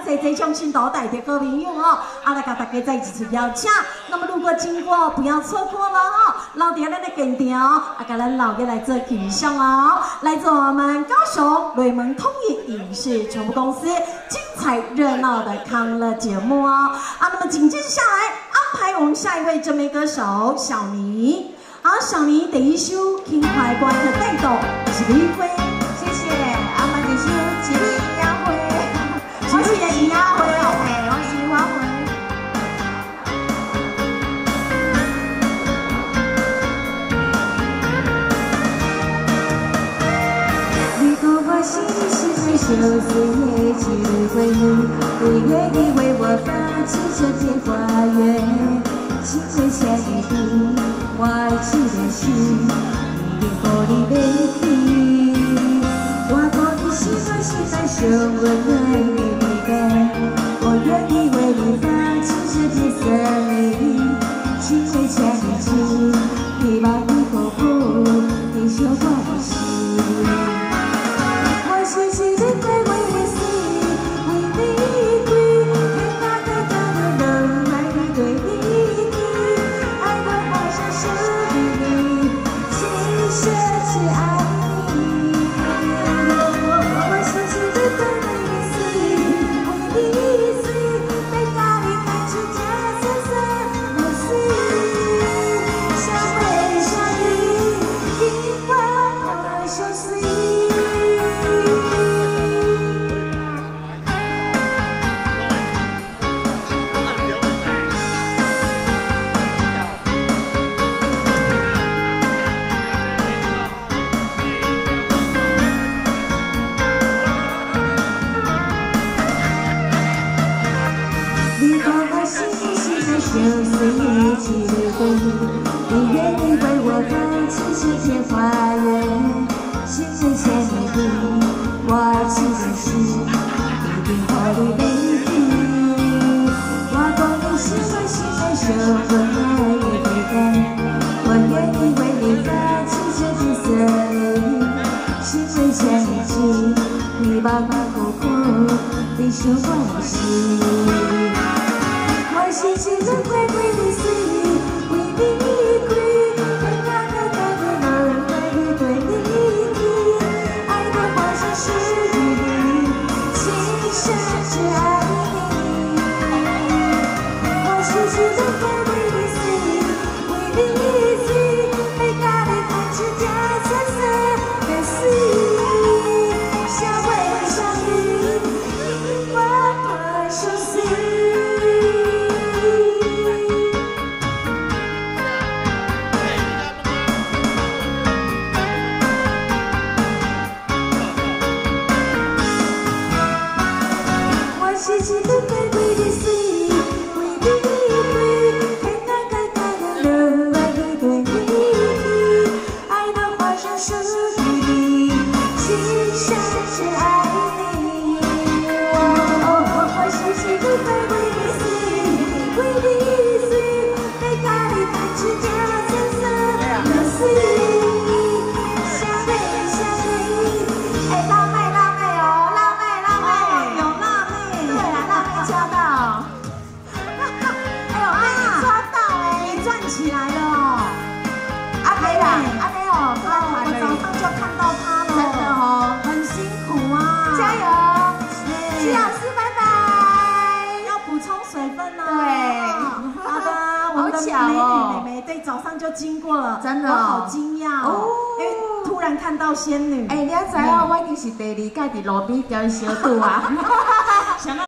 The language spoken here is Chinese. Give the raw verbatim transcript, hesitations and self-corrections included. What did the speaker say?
谢谢相信导带的各位朋友哦，啊来跟大家再一次邀请。那么如果经过，不要错过了哦，老爹咱的跟条，啊跟咱老爹来做取向哦，来自我们高雄瑞蒙通益影视传播公司精彩热闹的康乐节目哦，啊那么紧接着下来安排我们下一位真美歌手小妮。 好，小妮第一首轻快歌的带动是李辉， 谢谢。啊，嘛第一首一日音乐会， 我是音乐会哦， 嘿，我是音乐会。你讲我是是最羞涩的一日回忆，你愿意为我放弃这片花园，心会下雨滴。 我爱这个心，一定予你袂去。我讲你是我世间上温暖的地方，我愿意为你放弃这片森林。心会牵你紧，希望你保护你想我的心。我深深的在为你死，为你跪，天大地大的人爱你对你。 属于你，今生只爱你。我深深的对你死，为你死，被家里开出家深深的死。相偎相依，一万个相随。 你讲我是你是最羞涩的一日回忆，你愿意为我放弃这片花园，心会牵你的，我爱这个心，一定予你袂去。我讲你是我心内上温暖的地方，我愿意为你放弃这片森林，心会牵你紧，希望你保护你想我的心。 我深深的会为你死，为你跪，天大地大的人爱你对你听，爱的方式属于你，今生只爱你。我深深的会为你死，为你死，被家里看出家深深的死，相偎相依，一万个相随。 深深的会为你死，为你跪，天大地大的人爱你对你听，爱的花香属于你，今生只爱你。我深深的会为你死，为你死，被家里看出家深深的死，相偎相依。哎，辣妹辣妹哦，辣妹辣妹，有辣妹。 抓到！哎呦，被你抓到哎，你转起来了哦！阿飞啦，阿飞哦，我早上就看到他了，真的哦，很辛苦啊，加油！徐老师，拜拜！要补充水分呢。对，好的，我们的美女妹妹对早上就经过了，真的，我好惊讶哦，因为突然看到仙女。哎，你知影我已经是第二届伫路边交小肚啊。